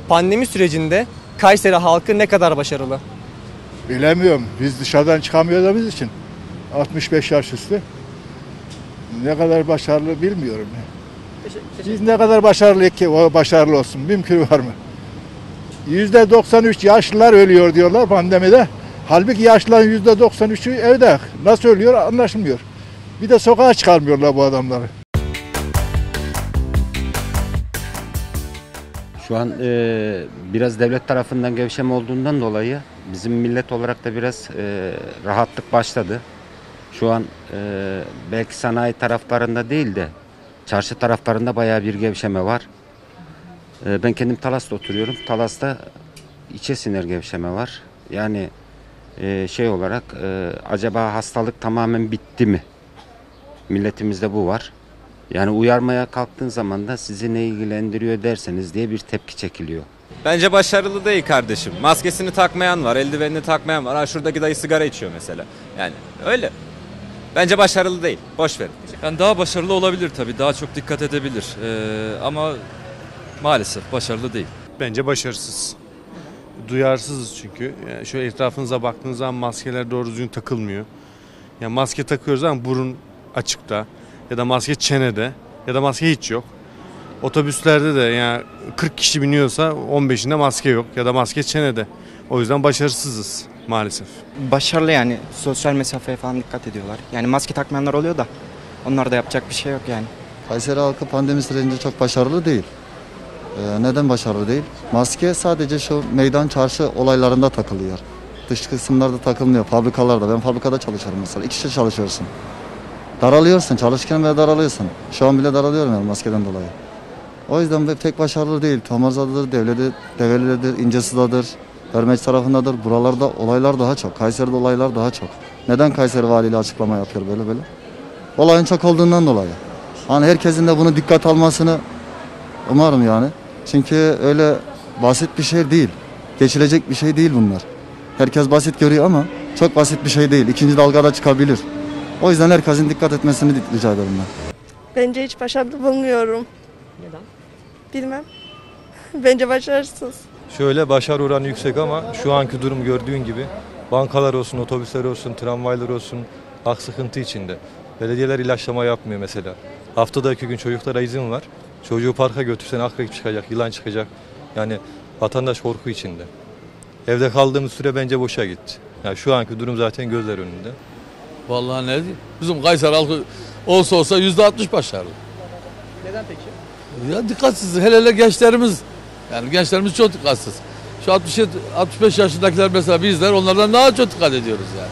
Pandemi sürecinde Kayseri halkı ne kadar başarılı? Bilemiyorum. Biz dışarıdan çıkamıyoruz için 65 yaş üstü. Ne kadar başarılı bilmiyorum. Biz ne kadar başarılı ki o başarılı olsun. Mümkün var mı? %93 yaşlılar ölüyor diyorlar pandemide. Halbuki yaşlıların %93'ü evde. Nasıl ölüyor anlaşılmıyor. Bir de sokağa çıkarmıyorlar bu adamları. Şu an biraz devlet tarafından gevşeme olduğundan dolayı bizim millet olarak da biraz rahatlık başladı. Şu an belki sanayi taraflarında değil de çarşı taraflarında bayağı bir gevşeme var. Ben kendim Talas'ta oturuyorum. Talas'ta içe sinir gevşeme var. Yani şey olarak acaba hastalık tamamen bitti mi? Milletimizde bu var. Yani uyarmaya kalktığın zaman da sizi ne ilgilendiriyor derseniz diye bir tepki çekiliyor. Bence başarılı değil kardeşim. Maskesini takmayan var, eldivenini takmayan var. Ha şuradaki dayı sigara içiyor mesela. Yani öyle. Bence başarılı değil. Boş verin. Yani daha başarılı olabilir tabii. Daha çok dikkat edebilir. Ama maalesef başarılı değil. Bence başarısız. Duyarsızız çünkü. Yani şöyle etrafınıza baktığınız zaman maskeler doğru düzgün takılmıyor. Yani maske takıyoruz ama burun açıkta ya da maske çenede ya da maske hiç yok. Otobüslerde de yani 40 kişi biniyorsa 15'inde maske yok ya da maske çenede. O yüzden başarısızız maalesef. Başarılı yani sosyal mesafeye falan dikkat ediyorlar. Yani maske takmayanlar oluyor da onlarda yapacak bir şey yok yani. Kayseri halkı pandemi sürecinde çok başarılı değil. Neden başarılı değil? Maske sadece şu meydan çarşı olaylarında takılıyor. Dış kısımlarda takılmıyor, fabrikalarda. Ben fabrikada çalışıyorum mesela. 2 kişi çalışıyorsun. Daralıyorsun, çalışırken bile daralıyorsun. Şu an bile daralıyorum yani maskeden dolayı. O yüzden pek başarılı değil. Tomarza'dadır, Develi'dedir, İncesu'dadır, Hürmeç tarafındadır. Buralarda olaylar daha çok. Kayseri'de olaylar daha çok. Neden Kayseri Valiliği açıklama yapıyor böyle? Olayın çok olduğundan dolayı. Hani herkesin de bunu dikkat almasını umarım yani. Çünkü öyle basit bir şey değil. Geçilecek bir şey değil bunlar. Herkes basit görüyor ama çok basit bir şey değil. İkinci dalgada çıkabilir. O yüzden herkesin dikkat etmesini rica ederim ben. Bence hiç başarılı bulmuyorum. Neden? Bilmem. Bence başarısız. Şöyle başarı oranı yüksek ama şu anki durum gördüğün gibi bankalar olsun, otobüsler olsun, tramvaylar olsun hak sıkıntı içinde. Belediyeler ilaçlama yapmıyor mesela. Haftada 2 gün çocuklara izin var. Çocuğu parka götürsen akrep çıkacak, yılan çıkacak. Yani vatandaş korku içinde. Evde kaldığımız süre bence boşa gitti. Yani şu anki durum zaten gözler önünde. Vallahi ne diyeyim? Bizim Kayseri halkı olsa %60 başarılı. Neden peki? Ya dikkatsiz. Hele gençlerimiz. Yani gençlerimiz çok dikkatsiz. Şu 65 yaşındakiler mesela bizler onlardan daha çok dikkat ediyoruz yani.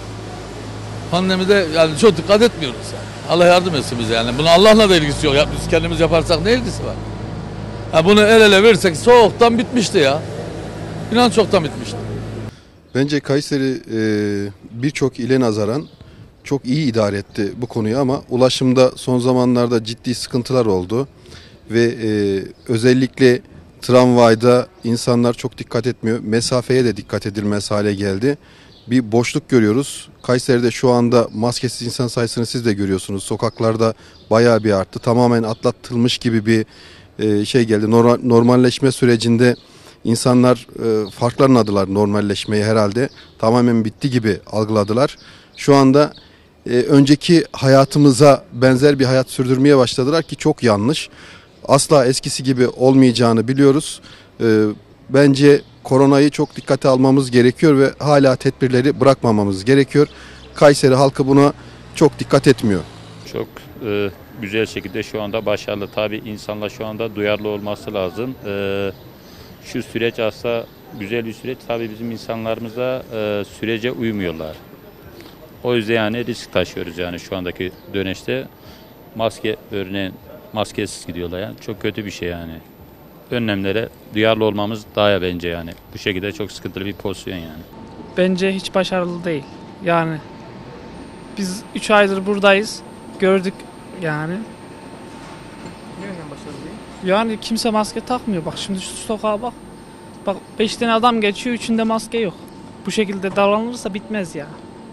Pandemide yani çok dikkat etmiyoruz yani. Allah yardım etsin bize yani. Bunun Allah'la da ilgisi yok. Biz kendimiz yaparsak ne ilgisi var? Yani bunu el ele verirsek soğuktan bitmişti ya. İnan çoktan bitmişti. Bence Kayseri birçok ile nazaran çok iyi idare etti bu konuyu ama ulaşımda son zamanlarda ciddi sıkıntılar oldu. Ve özellikle tramvayda insanlar çok dikkat etmiyor. Mesafeye de dikkat edilmez hale geldi. Bir boşluk görüyoruz. Kayseri'de şu anda maskesiz insan sayısını siz de görüyorsunuz. Sokaklarda bayağı bir arttı. Tamamen atlatılmış gibi bir şey geldi. Normalleşme sürecinde insanlar farklanmadılar normalleşmeyi herhalde. Tamamen bitti gibi algıladılar. Şu anda önceki hayatımıza benzer bir hayat sürdürmeye başladılar ki çok yanlış. Asla eskisi gibi olmayacağını biliyoruz. Bence koronayı çok dikkate almamız gerekiyor ve hala tedbirleri bırakmamamız gerekiyor. Kayseri halkı buna çok dikkat etmiyor. Çok güzel şekilde şu anda başarılı. Tabii insanlar şu anda duyarlı olması lazım. Şu süreç aslında güzel bir süreç. Tabii bizim insanlarımız da sürece uymuyorlar. O yüzden yani risk taşıyoruz yani şu andaki dönüşte. Maske örneğin maskesiz gidiyorlar yani. Çok kötü bir şey yani. Önlemlere duyarlı olmamız daha bence yani. Bu şekilde çok sıkıntılı bir pozisyon yani. Bence hiç başarılı değil. Yani biz 3 aydır buradayız. Gördük yani. Neden başarılı değil? Yani kimse maske takmıyor. Bak şimdi şu sokağa bak. Bak 5 tane adam geçiyor, 3'ünde maske yok. Bu şekilde davranılırsa bitmez ya.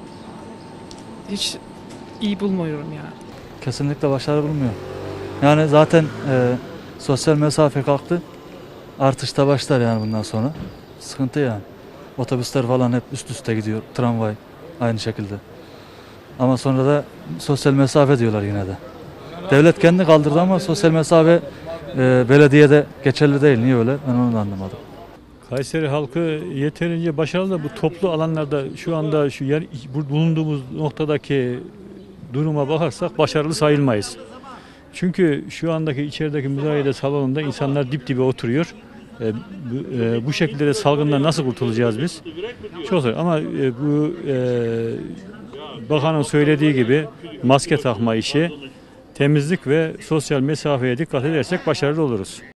Hiç iyi bulmuyorum yani. Kesinlikle başarılı bulmuyor. Yani zaten sosyal mesafe kalktı. artışta başlar yani bundan sonra. Sıkıntı yani. Otobüsler falan hep üst üste gidiyor. Tramvay aynı şekilde. Ama sonra da sosyal mesafe diyorlar yine de. Devlet kendi kaldırdı ama sosyal mesafe belediyede geçerli değil. Niye öyle? Ben onu da anlamadım. Kayseri halkı yeterince başarılı da bu toplu alanlarda şu anda bulunduğumuz noktadaki duruma bakarsak başarılı sayılmayız. Çünkü şu andaki içerideki müzayede salonunda insanlar dip dibe oturuyor. Bu şekilde de salgından nasıl kurtulacağız biz? Çok zor ama bu bakanın söylediği gibi maske takma işi, temizlik ve sosyal mesafeye dikkat edersek başarılı oluruz.